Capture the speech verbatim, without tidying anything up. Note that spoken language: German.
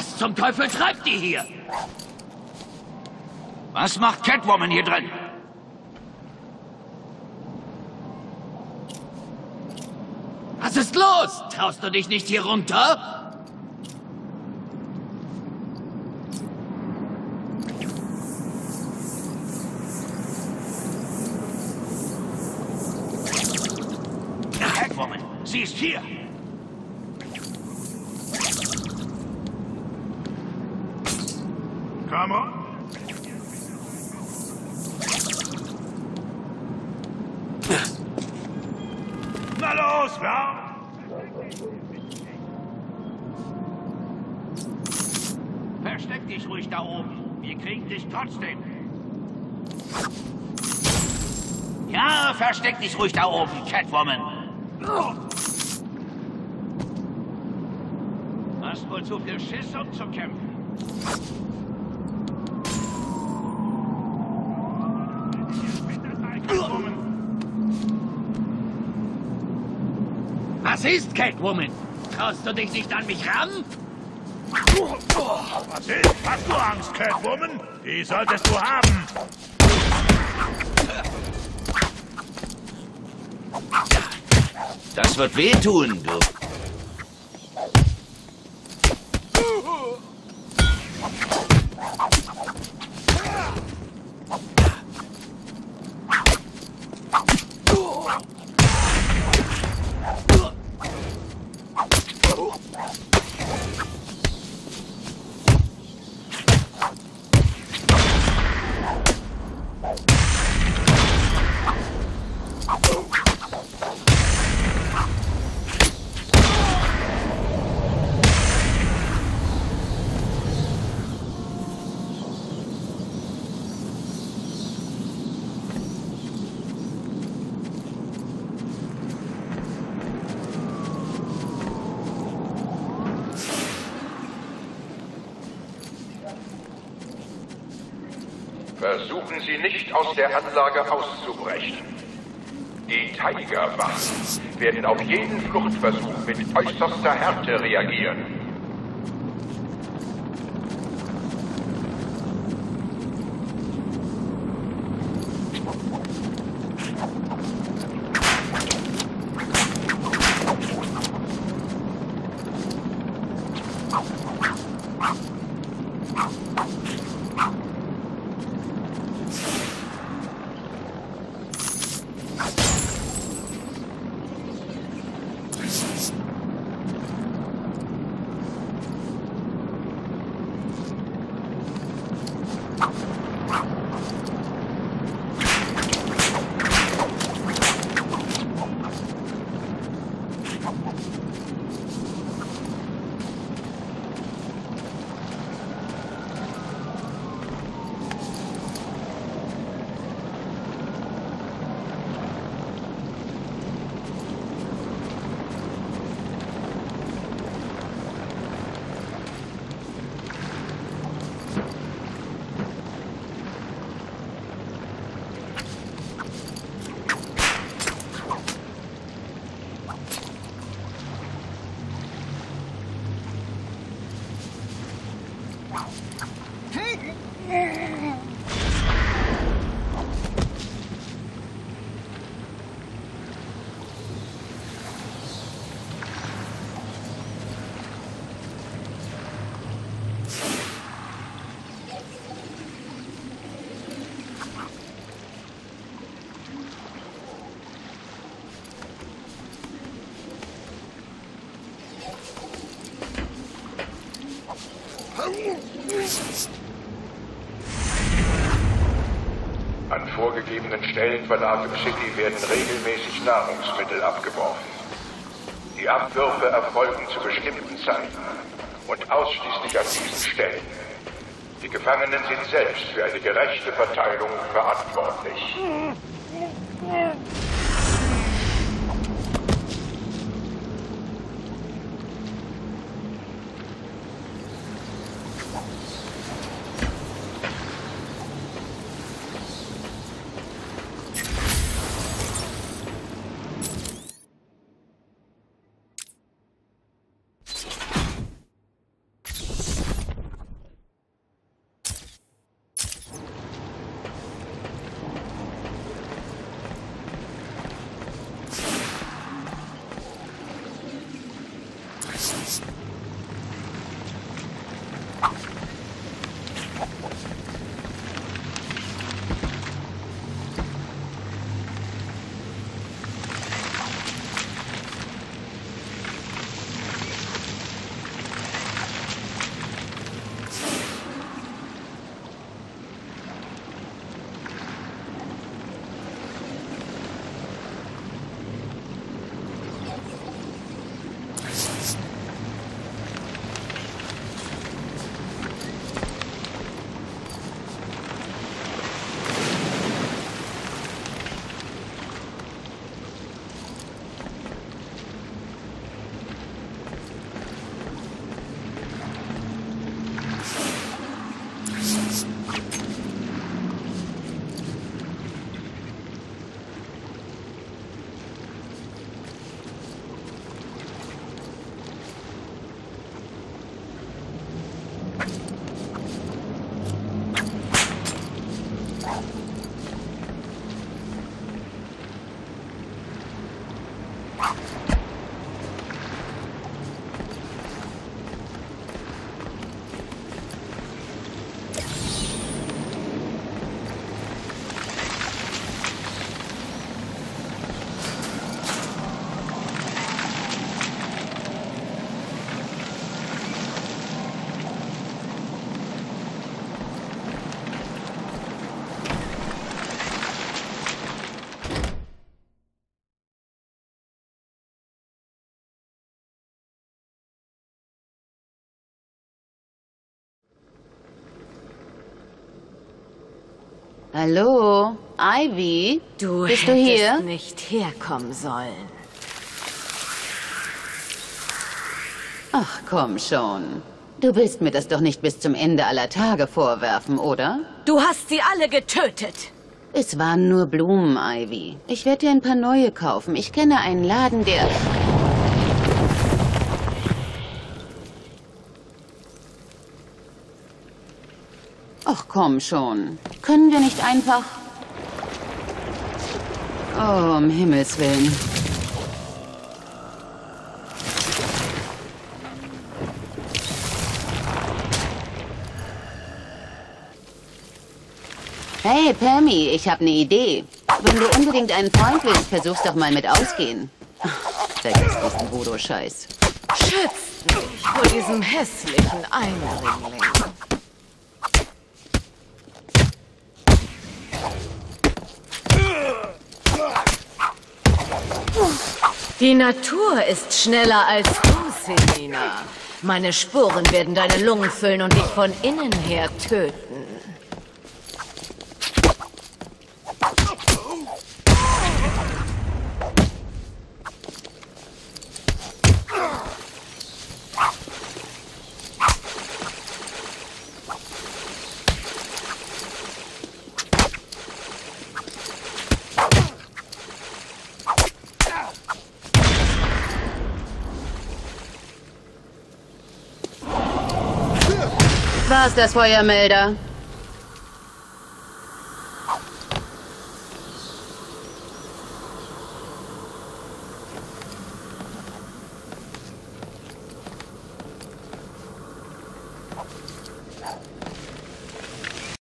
Was zum Teufel treibt die hier? Was macht Catwoman hier drin? Was ist los? Traust du dich nicht hier runter? Catwoman, sie ist hier. Come on. Na los, ja? Versteck dich ruhig da oben. Wir kriegen dich trotzdem. Ja, versteck dich ruhig da oben, Catwoman. Hast wohl zu viel Schiss, um zu kämpfen. Was ist, Catwoman? Traust du dich nicht an mich ran? Was ist? Hast du Angst, Catwoman? Die solltest du haben. Das wird wehtun, du. Versuchen Sie nicht aus der Anlage auszubrechen. Die Tigerwachen werden auf jeden Fluchtversuch mit äußerster Härte reagieren. An vorgegebenen Stellen von Arkham City werden regelmäßig Nahrungsmittel abgeworfen. Die Abwürfe erfolgen zu bestimmten Zeiten und ausschließlich an diesen Stellen. Die Gefangenen sind selbst für eine gerechte Verteilung verantwortlich. Hallo, Ivy? Du Bist du hättest hier? nicht herkommen sollen. Ach, komm schon. Du willst mir das doch nicht bis zum Ende aller Tage vorwerfen, oder? Du hast sie alle getötet. Es waren nur Blumen, Ivy. Ich werde dir ein paar neue kaufen. Ich kenne einen Laden, der... Ach, komm schon. Können wir nicht einfach... Oh, um Himmels Willen. Hey, Pammy, ich habe eine Idee. Wenn du unbedingt einen Freund willst, versuch's doch mal mit Ausgehen. Vergiss diesen Voodoo-Scheiß. Schützt mich vor diesem hässlichen Eindringling. Die Natur ist schneller als du, Selina. Meine Spuren werden deine Lungen füllen und dich von innen her töten. War's das Feuermelder?